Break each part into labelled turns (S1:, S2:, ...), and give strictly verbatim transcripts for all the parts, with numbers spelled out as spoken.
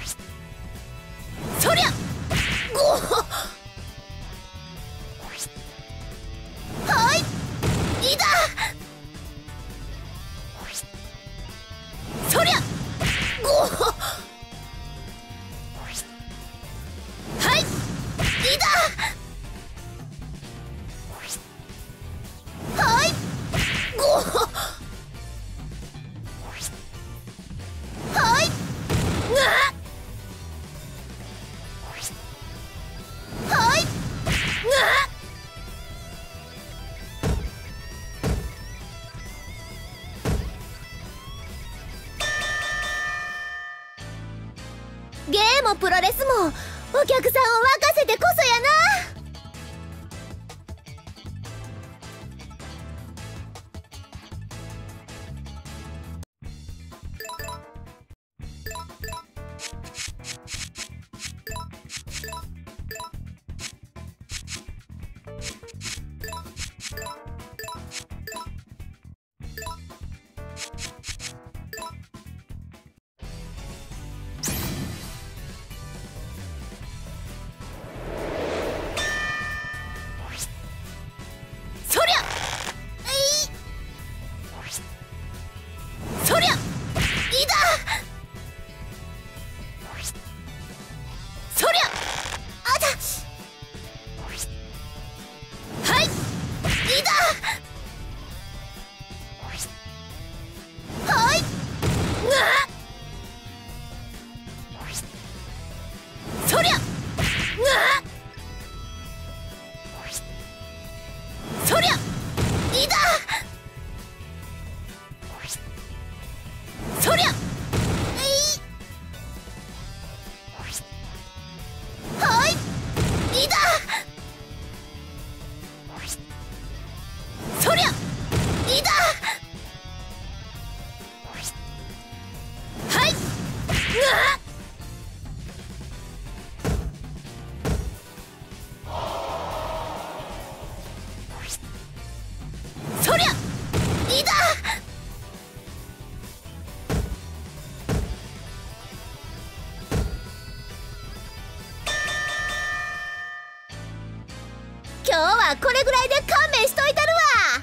S1: そりゃごはいいだそりゃごはいいだはいごはいなはいなゲーもプロレスもお客さんを沸かせてこそやな。そりゃえいそりゃいだそりゃあだはいいだはいなそりゃなそりゃいだそりゃえいはいいだそりゃいだはいなそりゃいだ今日はこれぐらいで勘弁しといたるわ。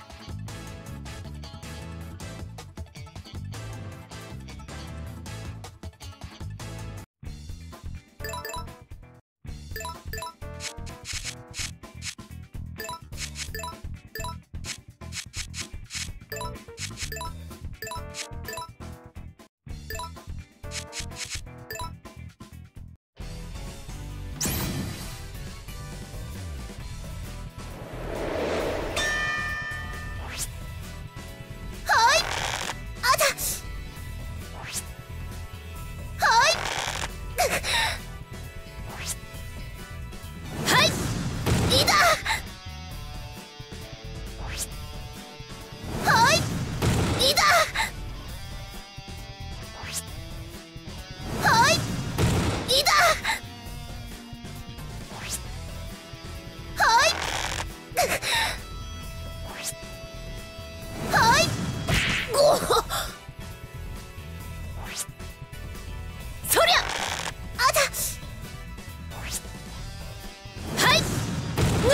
S1: はいあだはいはいいだはいいだはいいだはいはいごそりゃあだはいな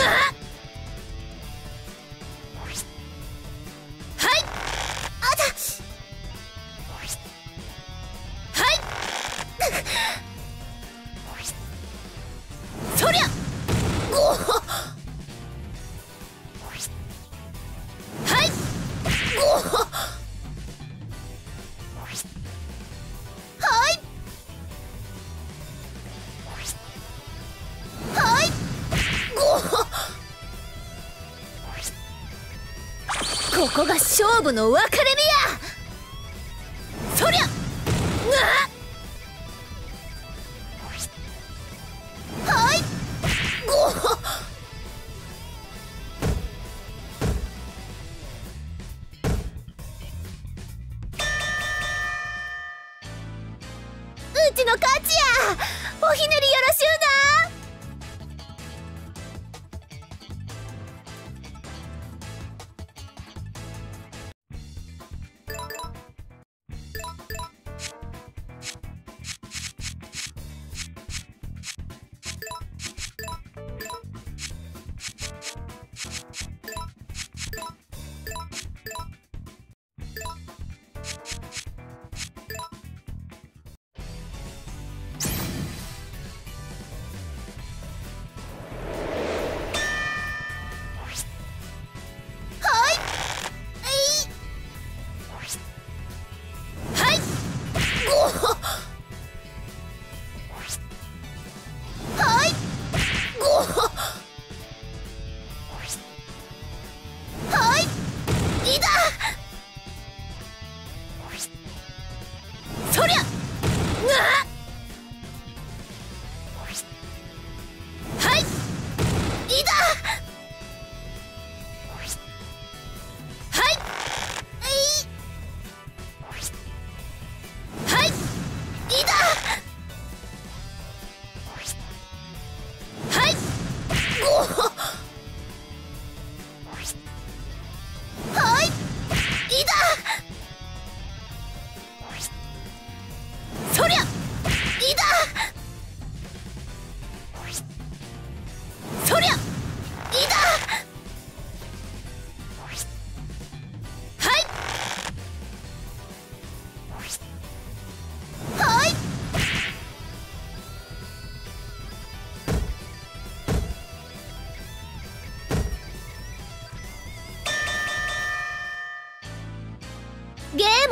S1: はいあだはいそりゃごはいごはいはいごここが勝負の分かれ目や。そりゃなはいごうちの勝ちや。おひねりよろしゅうな。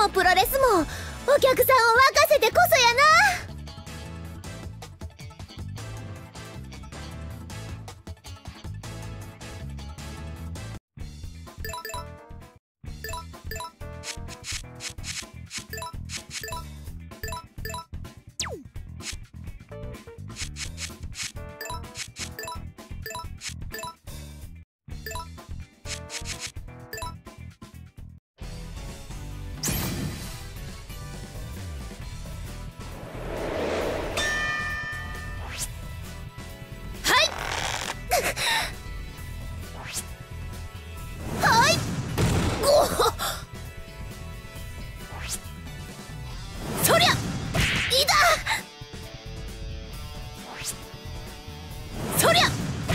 S1: もプロレスもお客さんを沸かせてこそやな。はいごっそりゃいだそりゃ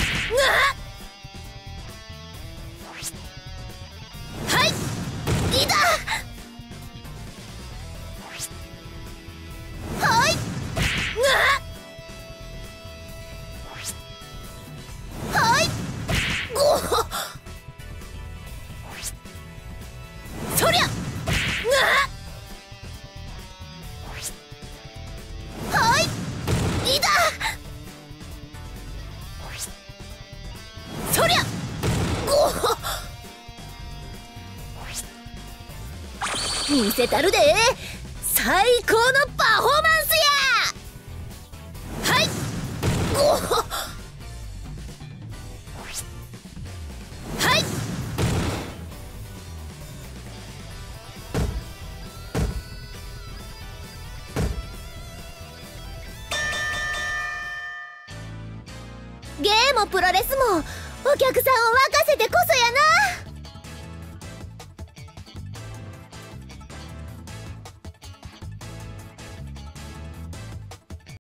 S1: はいいだはいはいごっそりゃはいいだそりゃごっ見せたるで最高のパフォーマンスや。はいごっはいゲーもプロレスもお客さんを沸かせてこそやな。